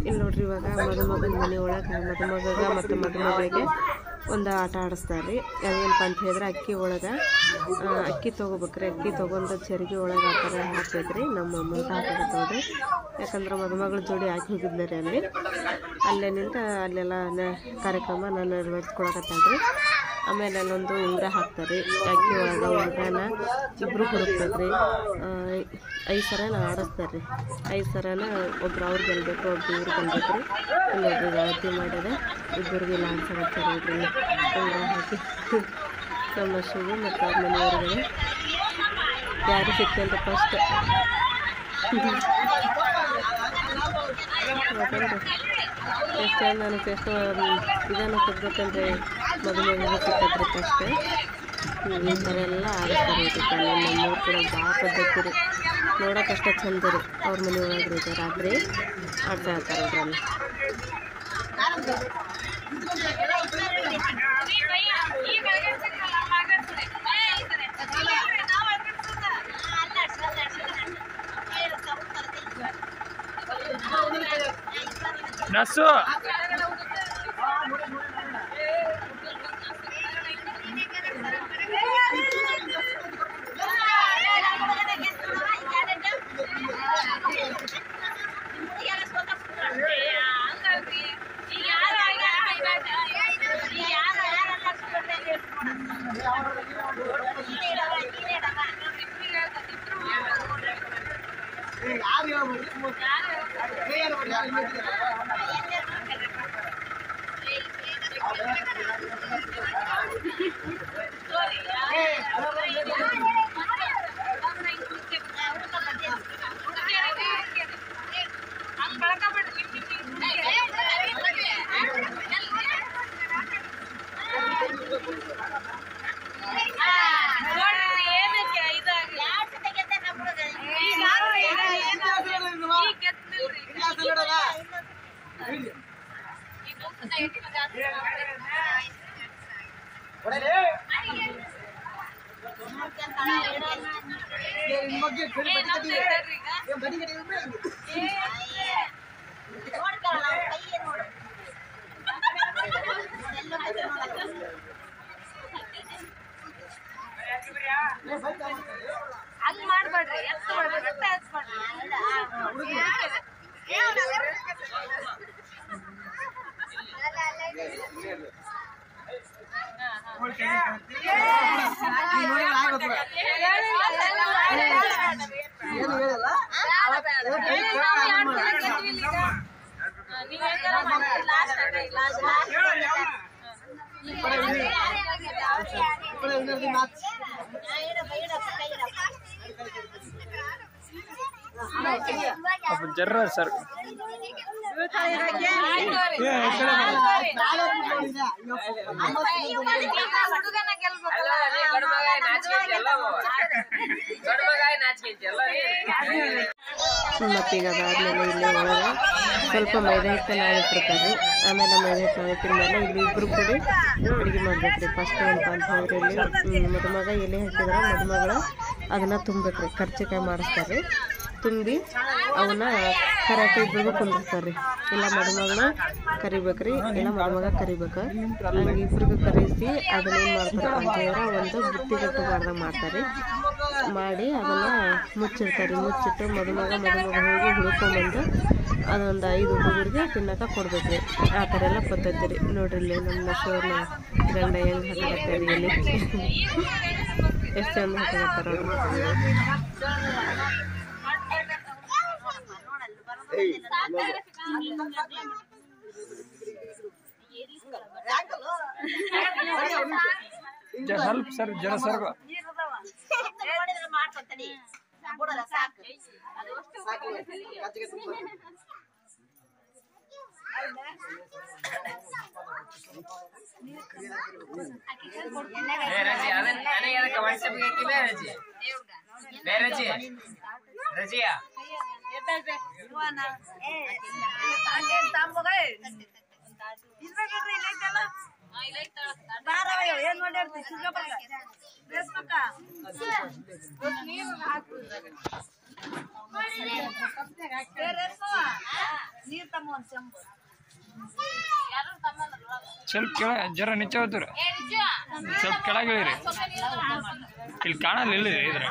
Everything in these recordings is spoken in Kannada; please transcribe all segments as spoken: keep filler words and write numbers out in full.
ಇಲ್ಲಿ ನೋಡ್ರಿ ಇವಾಗ ಮದುಮಗನ ಮನೆ ಒಳಗೆ ಮದುಮಗ ಮತ್ತು ಮದುಮಗಳಿಗೆ ಒಂದು ಆಟ ಆಡಿಸ್ತಾರೆ. ಅದೇನಪ್ಪ ಅಂತ ಹೇಳಿದ್ರೆ ಅಕ್ಕಿ ಒಳಗೆ ಅಕ್ಕಿ ತೊಗೋಬೇಕ್ರಿ. ಅಕ್ಕಿ ತೊಗೊಂಡು ಚರಿಗೆ ಒಳಗೆ ಆ ಥರ ಹಾಕ್ಬೇಕ್ರಿ. ನಮ್ಮ ಅಮ್ಮಂತ ಹಾಕಬೇಕವ್ರಿ. ಯಾಕಂದ್ರೆ ಮದುಮಗಳ ಜೋಡಿ ಹಾಕಿ ಹೋಗಿದ್ರಿ ಅಲ್ಲಿ ಅಲ್ಲೇನಿಂದ ಅಲ್ಲೆಲ್ಲ ಕಾರ್ಯಕ್ರಮ ನಾನು ನೆರವೇರಿಸ್ಕೊಳಕತ್ತಾಳ್ರಿ. ಆಮೇಲೆ ಅಲ್ಲೊಂದು ಉಂಗುರ ಹಾಕ್ತಾರೆ ಅಕ್ಕಿ ಒಳಗೆ. ಉಂಗುರನ ಇಬ್ಬರು ಹುಡುಕ್ಬೇಕ್ರಿ. ಐದು ಸರನ ಆಡಿಸ್ತಾರೆ ರೀ. ಐದು ಸರನ ಒಬ್ರು ಅವ್ರು ಗೆಲ್ಬೇಕು, ಒಬ್ರು ಇವ್ರು ಗೆಲ್ಬೇಕು ರೀ. ಇಲ್ಲೊಬ್ರು ಗಾಯತ್ರಿ ಮಾಡಿದೆ ಇಬ್ಬರಿಗೆ ಲಾನ್ಸ್ ಹಾಕ್ತಾರೆ. ಇದ್ರಲ್ಲಿ ಉಂಗುರ ಹಾಕಿ ತಮ್ಮಶಿಗೆ ಮತ್ತು ಅವ್ರ ಮನೆಯವ್ರಿಗೆ ಯಾರು ಸಿಕ್ತಲ್ರಿ ಫಸ್ಟ್ ಎಷ್ಟು ನನಗೆ ಎಷ್ಟು ಇದನ್ನು ಸಿಗ್ಬೇಕಂದ್ರೆ ಮದುವೆಗೆ ಸಿಕ್ಕತ್ರಿ ಫಸ್ಟ್. ಈ ಥರ ಎಲ್ಲ ಆಡಿಸ್ತಾರೆ. ಇದಕ್ಕೆ ನಮ್ಮೂರು ಕೂಡ ಭಾಳ ಪದ್ಧತಿ ರೀ. ನೋಡೋಕ್ಕಷ್ಟೇ ಚಂದ ರೀ. ಅವ್ರ ಮನೆ ಒಳಗೆ ಇದೆ ರಾತ್ರಿ ಆಡ್ತಾ ಇರ್ತಾರೆ ಇದ್ರಲ್ಲಿ. ನಸು ಹಂಗ್ ಮಾಡ್ಬೇಡ್ರಿ. ಎತ್ತು ಮಾಡ್ಬೇಡ್ರಿ. ಜರ್ರ ಸರ್ ಮತ್ತೀಗ ಅದಾದ್ಮೇಲೆ ಇಲ್ಲಿ ಒಳಗೆ ಸ್ವಲ್ಪ ಮೈದಾ ಹಿಟ್ಟು ನಾನಿಟ್ಟಿರ್ತಾರೆ. ಆಮೇಲೆ ಮೈದಾ ಹಿಟ್ಟು ನಾನಿಟ್ಟಿದ ಮೇಲೆ ಇಲ್ಲಿ ಇಬ್ಬರು ಕೂಡಿ ಅಡುಗೆ ಮಾಡ್ಬೇಕ್ರಿ. ಫಸ್ಟ್ ಏನಪ್ಪ ಅಂತ ಹೇಳಿದ್ರೆ ಇಲ್ಲಿ ಮದುಮಗ ಎಲೆ ಹಾಕಿದ್ರೆ ಮದುಮಗಳ ಅದನ್ನು ತುಂಬಬೇಕ್ರಿ. ಕರ್ಚಿಕಾಯಿ ಮಾಡಿಸ್ತಾರೆ. ತುಂಬಿ ಅವನ್ನ ಕರೆಕ್ಟ್ ಇಬ್ಬರಿಗೂ ಕುಂದಿರ್ತಾರೆ ರೀ. ಇಲ್ಲ ಮದುಮಗಳನ್ನ ಕರಿಬೇಕ್ರಿ, ಇಲ್ಲ ಮದುಮಗ ಕರಿಬೇಕು. ಹಂಗೆ ಇಬ್ಬರಿಗೂ ಕರೆಸಿ ಅದನ್ನೇನು ಮಾಡ್ತಾರಪ್ಪ ಅಂತ ಹೇಳಿದ್ರೆ ಒಂದು ಬುತ್ತಿಗಟ್ಟು ಮಾಡ್ದಂಗೆ ಮಾಡ್ತಾರೆ. ಮಾಡಿ ಅದನ್ನು ಮುಚ್ಚಿರ್ತಾರೆ. ಮುಚ್ಚಿಟ್ಟು ಮದುಮಗ ಮದುಮಗ ಹೋಗಿ ಹುಡ್ಕೊಂಬಂದು ಅದೊಂದು ಐದು ಹುಡುಗರಿಗೆ ತಿನ್ನೋಕೆ ಕೊಡ್ಬೇಕ್ರಿ. ಆ ಥರ ಎಲ್ಲ ಪದ್ಧತಿ ರೀ. ನೋಡ್ರಿ ಇಲ್ಲಿ ನಮ್ಮ ಶಿವನ ಗಂಡ ಹೆಂಗೆ ಹಾಕಕತ್ತಾರೆ ಇಲ್ಲಿ ಎಷ್ಟು ಚಂದ ಹಾಕಕತ್ತಾರ ಅವರು. ಸ್ವಲ್ಪ ಸರ್ ಜನ ಸರ್ಗ ರಜಿಯಾ ಏನ್ ಮಾಡ್ಯಾರ್ತಿ ನೀರ್ ತಮ್ಮ ಒಂದ್ ಚೆಂಬು ಸ್ವಲ್ಪ ಕೆಳ ಜರ ನಿಚ್ಚ ಹೋಗ್ತೀರ ಸ್ವಲ್ಪ ಕೆಳಗಿಳಿರಿ ಇಲ್ಲಿ ಕಾಣಲ್ಲ ಇಲ್ಲಿ ಇದ್ರ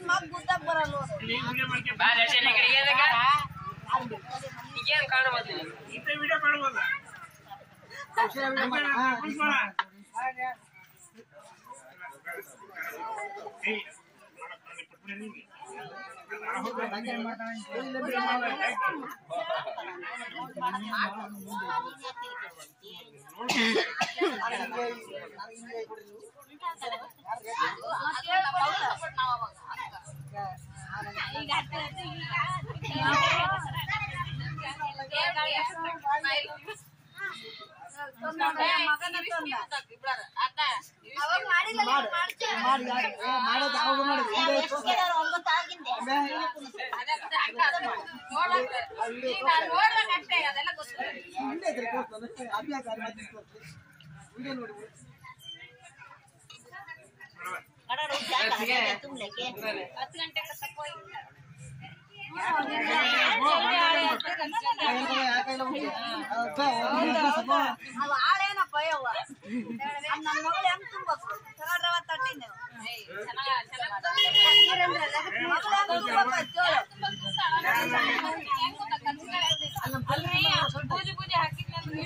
ಆಳೇನಪ್ಪ ಯವ್ವ ನನ್ನ ಮಗಳು ಹೆಂಗ್ ತುಂಬಬೇಕು ರವ ತಟ್ಟಿನ ಪೂಜೆ ಪೂಜೆ ಹಾಕಿದ್ಮೇಲೆ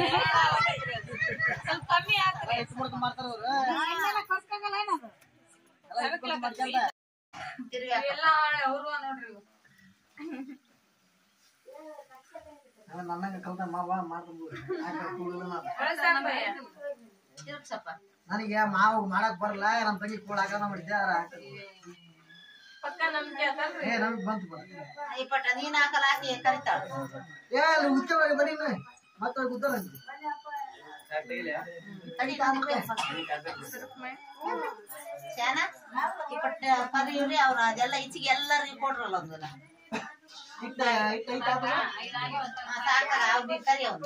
ಸ್ವಲ್ಪ ಕಮ್ಮಿ ಹಾಕ್ರಿ ಎಲ್ಲ ಅವರು ನೋಡ್ರಿ ನನ್ನ ಕಲ್ತ ಮಾವ ಮಾಡ್ಕೊಂಡು ನನಗೆ ಮಾವು ಮಾಡಕ್ ಬರಲ್ಲ ನಮ್ ತಂಗಿ ಕೂಡ ಹಾಕೋಣ ಮಾಡಿದ್ದೆ ಏ ನಮಗ್ ಬಂತು ಬರ ನೀನ್ ಹಾಕಲ್ಲ ಕರಿತಾಳ ಏ ಅಲ್ಲಿ ಹುಚ್ಚವಾಗಿ ಬರೀ ಮತ್ತೆ ಉದ್ದಾರ ಶಾನ ಈ ಪಟ್ಟ ಕರಿಯವ್ರಿ ಅವ್ರ ಅದೆಲ್ಲ ಈಚಿಗೆ ಎಲ್ಲ ರಿಪೋರ್ಟ್ರಲ್ಲ ಒಂದಲ್ಲ ಇಟ್ಟ ಇಟ್ಟ ಇಟ್ಟ ಸಾಕ ಅವ್ರಿಗೆ ಕರಿ ಅವ್ರು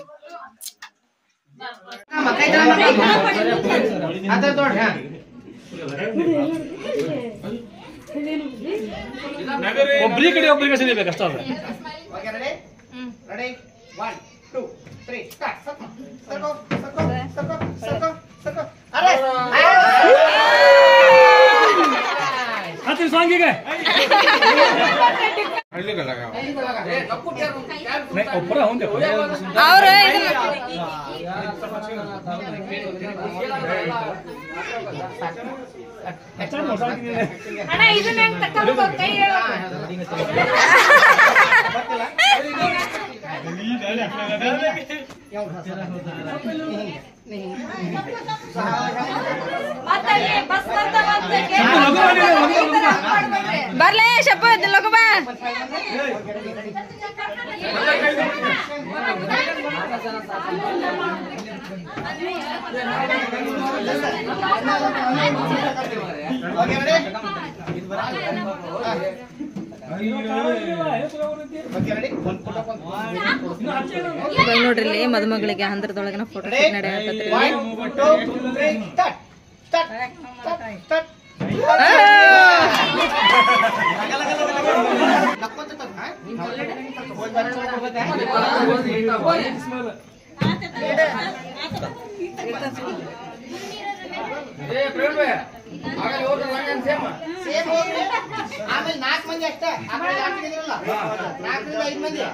ಒಬ್ರಿಗೆ ಕಡೆ ಒಬ್ರಿಗೆ ಸಿಗಬೇಕು ಅಷ್ಟ ready one two three start ಸರ್ಕೋ ಸರ್ಕೋ ಸರ್ಕೋ ಸರ್ಕೋ ಸರ್ಕೋ ಅರೆ ಹತ್ತಿರ ಸಾಂಗಿಗೆ ಒಬ್ಬರ ಹೊಂದೆ ಅವರು ಅಣ್ಣ ಇದನ್ನ ಹೆಂಗ್ ತಕೊಂಡು ಕೈ ಬರ್ಲೇ ಶಪ್ಪ ಲಗು ಬಾ ನೋಡ್ರಿ ಮದುಮಗಳಿಗೆ ಹಂದ್ರದೊಳಗಿನ ಫೋಟೋ ನಡೆಯಕತ್ರಿ ಆಮೇಲೆ ನಾಲ್ಕು ಮಂದಿ ಅಷ್ಟೇ ನಾಲ್ಕರಿಂದ ಐದು ಮಂದಿ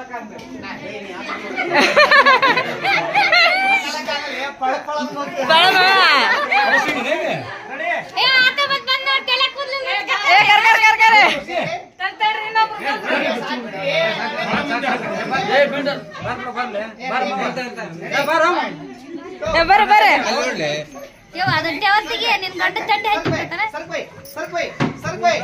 ಬರ್ರಿ ಬರ್ರಿ ಅದಕ್ಕೆ ನಿನ್ ಗಂಡ ಚಡ್ಡಿ ಹಾಕಿ ಸರ್ಕೋಯ್ ಸರ್ಕೋಯ್ ಸರ್ಕೋಯ್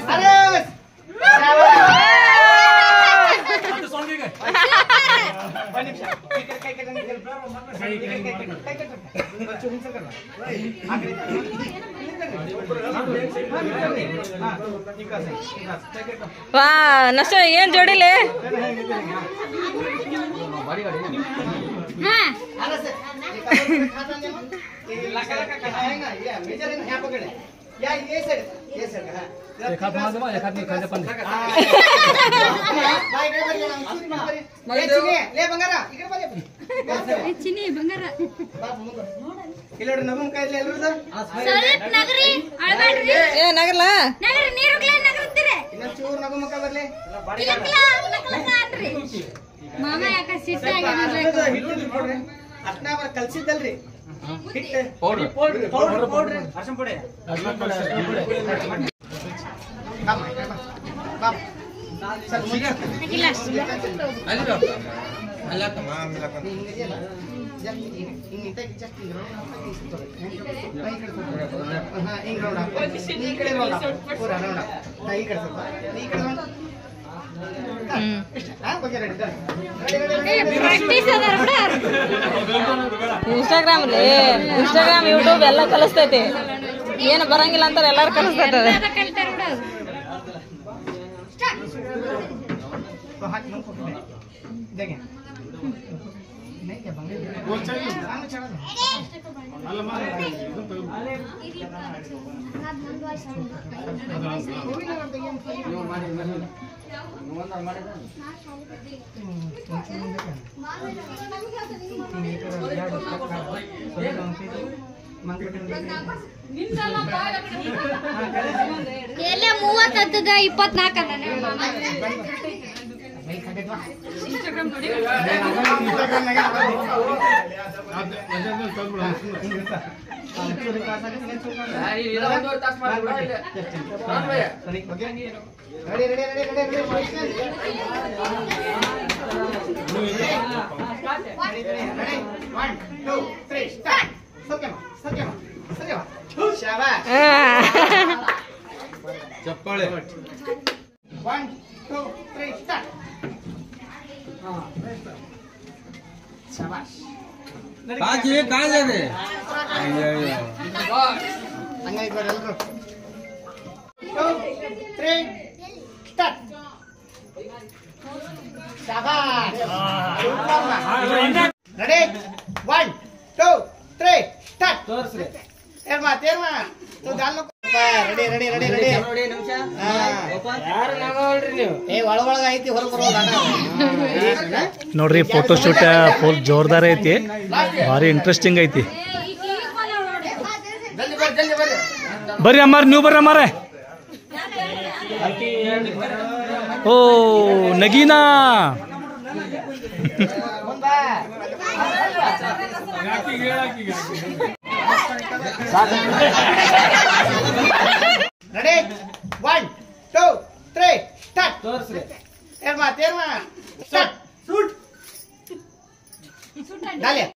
ವಾ ನಷ್ಟ ಏನ್ ಜೋಡಿಲೆ या ये साइड ये साइड हां एक हात मागे बा एक हात मी खाली पण बाय काय बरले ना ले चिनी ले ಬಂಗಾರ इकडे बा ले ಚಿನಿ ಬಂಗಾರ ಬಾ ಮುಂಗ ಇಲ್ಲೋಡಿ ನಗಮ್ ಕೈ ले ಎಲ್ಲರೂ ಸರ್ ಸರತ್ ನಗರಿ ಅಳಬೇಡ್ರಿ ಏ ನಗರ್ಲಾ ನಗರ ನೀರು ಗ್ಲೇ ನಗರತ್ತೀರಿ ಇನ್ನ ಚೂರ್ ನಗಮ್ ಕೈ ಬರ್ಲೆ ಇಲಕ್ಲಾ ನಗಲಕಾನ್ರಿ ಮಾಮ ಯಾಕ ಸಿಟ್ಟ ಆಗ್ಯಾನಲ್ಲ ಹಿಟ್ಟು ನೋಡ್ರಿ ಅಟ್ನಾ ಬರ ಕಲ್ಸಿದ್ದಲ್ರಿ ಹಿಟ್ಟು ಪೌಡರ್ ಪೌಡರ್ ಪೌಡರ್ ಪೌಡರ್ ಅರ್ಶನ ಪುಡಿ ಅರ್ಶನ ಪುಡಿ ಬಾ ಬಾ ಸರ್ ಮುಂದೆ ಇಲ್ಲ ಅಲ್ಲಿ ಬಾ ಅಲ್ಲ ತಮ್ಮ ಆಮೇಲೆ ಬಂದು ಹಿಂಗಿಂತ ಜಸ್ಟ್ ಹಿಂಗ್ ರೌಂಡ್ ಹಾ ಹಿಂಗ್ ರೌಂಡ್ ಹಾಕು ಈ ಕಡೆ ರೌಂಡ್ ಹಾಕು ಪೂರ ರೌಂಡ್ ಹಾಕು ನಾ ಈ ಕಡೆ ಸ್ವಲ್ಪ ಈ ಕಡೆ ರೌಂಡ್ ಹಾ ಓಕೆ ರೆಡಿ ಪ್ರಾಕ್ಟೀಸ್ ಅದಾರ ಬಿಡ ಇನ್ಸ್ಟಾಗ್ರಾಮ್ ರೀ ಇನ್ಸ್ಟಾಗ್ರಾಮ್ ಯೂಟ್ಯೂಬ್ ಎಲ್ಲ ಕಲಿಸ್ತೈತಿ ಏನು ಬರಂಗಿಲ್ಲ ಅಂತಾರೆ ಎಲ್ಲಾರು ಕಲಿಸ್ತೈತೆ ಎಲ್ಲ ಕಲಿತಾರ ಬಿಡ तो हाथ मन को देखें नहीं क्या बंगे बोल चाहिए सामने चढ़ा दो अल्लाह मार कोई ना करते हम यो मारे मारे नो अंदर मारे ना ಎಲ್ಲ ಮೂವತ್ತದ ಇಪ್ಪತ್ನಾಲ್ಕು ಅದ इंस्टाग्राम ನೋಡಿ इंस्टाग्राम नागे ready ready ready ready one two three start सबके सबके सबके शाबाश चप्पले वन टू थ्री स्टार्ट शाबाश काजी काय झाले अय्यो अंगाई बर ಎಲ್ಲರೂ टू थ्री स्टार्ट शाबाश ready one two three start ತೋರ್ಸ್ರಿ ಏರ್ಮಾ ತೇರ್ಮಾ ತೋ ಗಾಲ್ ರೆಡಿ ರೆಡಿ ರೆಡಿ ರೆಡಿ ನೋಡಿ ನಿಮಿಷ ಯಾರು ನಾಗೋಳ್ರಿ ನೀವು ಏ ಒಳ ಒಳಗ ಐತಿ ಹೊರ ಬರೋಲ್ಲ ನೋಡ್ರಿ ಫೋಟೋ ಶೂಟ್ ಫುಲ್ ಜೋರ್ದಾರ್ ಐತಿ ಭಾರಿ ಇಂಟ್ರೆಸ್ಟಿಂಗ್ ಐತಿ ಜಲ್ದಿ ಬರ್ರಿ ಜಲ್ದಿ ಬರ್ರಿ ಬರ್ರಿ ಅಮ್ಮಾರ ನೀವು ಬರ್ರಿ ಅಮ್ಮಾರ ಓ Nagina ready one two three start ತೋರ್ಸ್ರಿ ಏರ್ಮಾ ತೇರ್ಮಾ ಸ್ಟಾರ್ಟ್ ಶೂಟ್ ಡಾಲೆ